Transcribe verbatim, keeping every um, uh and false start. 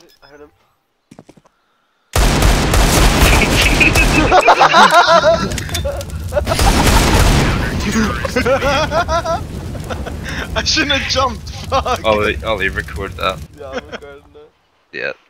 I heard him. I shouldn't have jumped, fuck! Ollie, Ollie, record that. Yeah, I'm recording it. Yeah.